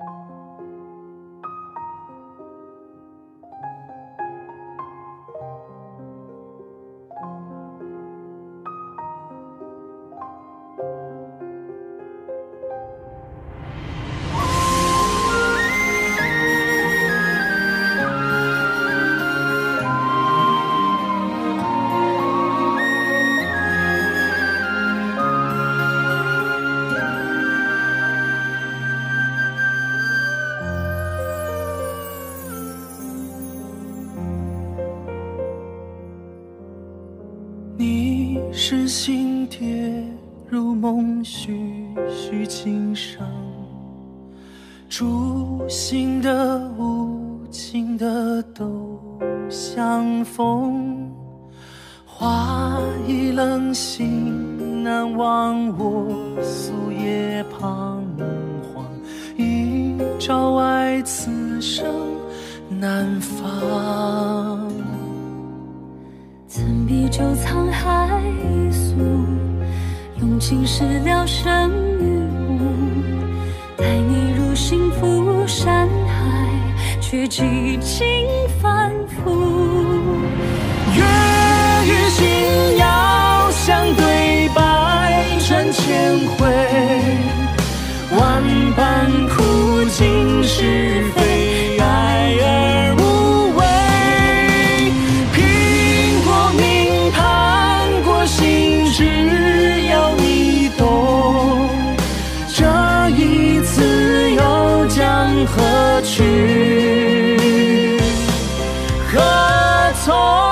你是心跌入梦，徐徐轻声，竹心的无情的都相逢，花已冷，心难忘，我夙夜彷徨，一朝爱，此生难放。 曾比酒沧海粟，用尽事了生与无，待你入心浮山海，却几经反复。 月与星遥相对白，转千回，万般苦尽是非，爱而无畏。拼过命，攀过心，只要你懂，这一次又将何去何从？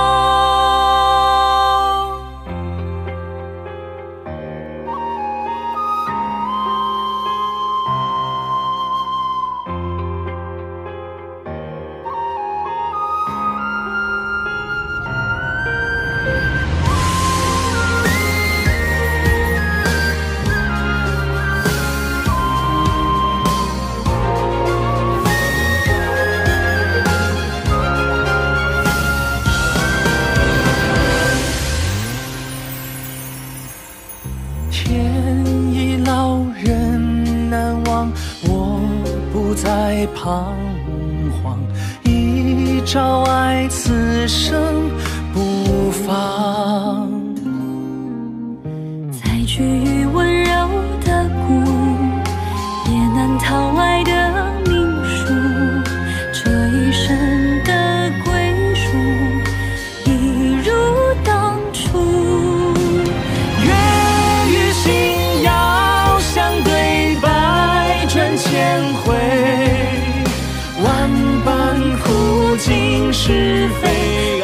天已老，人难忘，我不再彷徨，一朝爱，此生不放。 再绝于温柔的骨，也难逃爱的命数，这一生的归属一如当初。 千回，万般苦尽是非。